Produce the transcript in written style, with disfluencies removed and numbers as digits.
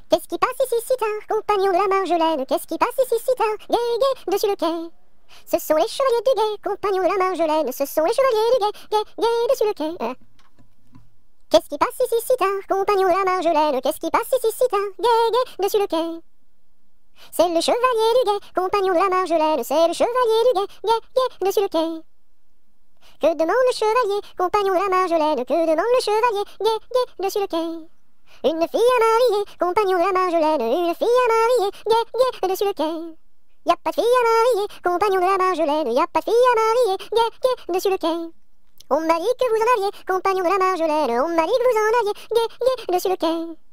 Qu'est-ce qui passe ici si tard, compagnon de la Marjolaine? Qu'est-ce qui passe ici si tard, gai, gai, dessus le quai? Ce sont les chevaliers du guet, compagnons de la Marjolaine. Ce sont les chevaliers du guet, gai, gai, dessus le quai. Qu'est-ce qui passe ici si tard, compagnon de la Marjolaine? Qu'est-ce qui passe ici si tard, gai, gai, dessus le quai? C'est le chevalier du guet, compagnon de la Marjolaine. C'est le chevalier du guet, gai, gai, dessus le quai. Que demande le chevalier, compagnon de la Marjolaine? Que demande le chevalier, gai, gai, dessus le quai? Une fille à marier, compagnon de la Marjolaine. Une fille à marier, gai, gai, dessus le quai. Y'a pas de fille à marier, compagnon de la Marjolaine. Y'a pas de fille à marier, gai, gai, dessus le quai. On m'a dit que vous en aviez, compagnon de la Marjolaine. On m'a dit que vous en aviez, gai, gai, dessus le quai.